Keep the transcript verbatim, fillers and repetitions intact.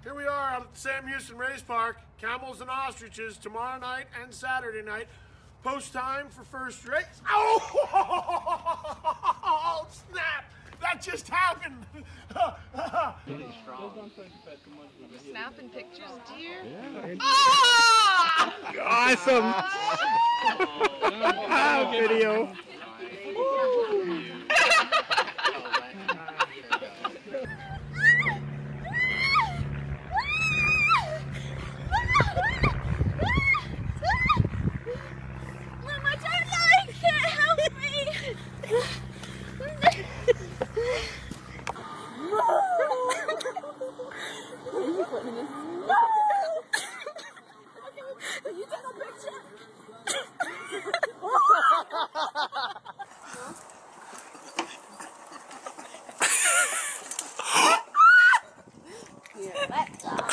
Here we are out at the Sam Houston Race Park. Camels and ostriches tomorrow night and Saturday night. Post time for first race. Oh, snap! That just happened. Snapping pictures, dear. Yeah. Ah! Awesome. Wow, video. Yeah, let's go.